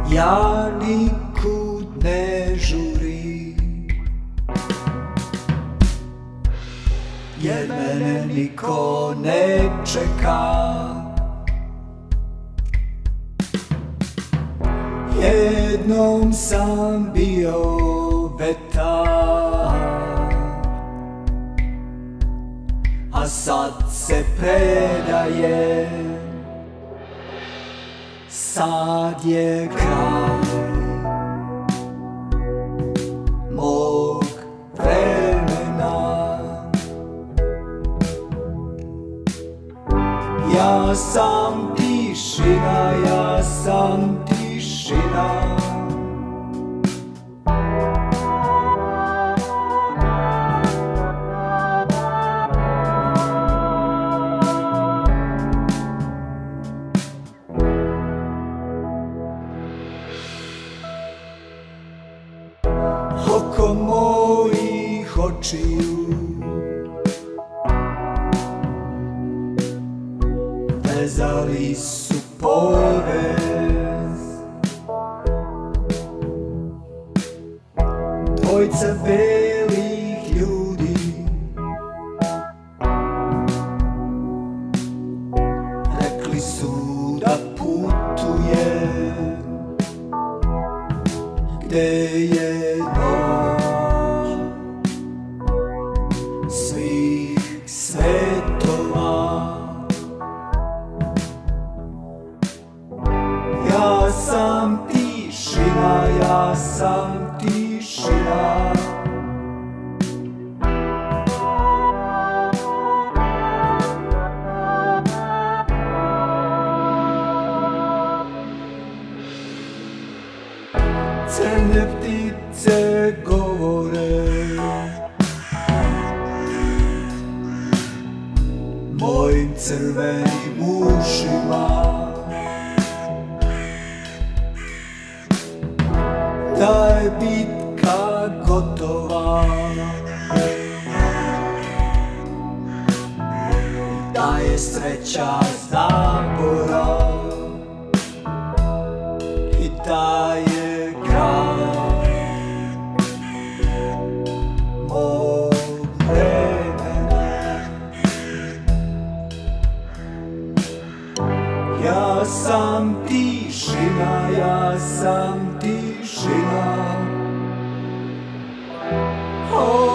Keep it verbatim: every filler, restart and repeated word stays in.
Ja nikud ne žurim, jer mene niko ne čeka. Jednom sam bio vetar, a sad se predajem. Sad je kraj mog vremena. Ja sam tišina, ja sam tišina. Oko mojih očiju vezali su povez. Dvojca belih ljudi rekli su da putuje gde je noć svih svetova. Ja sam tišina, ja sam tišina. Crne ptice govore mojim crvenim ušima da je bitka gotova, da je sreća zaborav i da je kraj mog vremena. Ja sam tišina, ja sam tišina. Oh.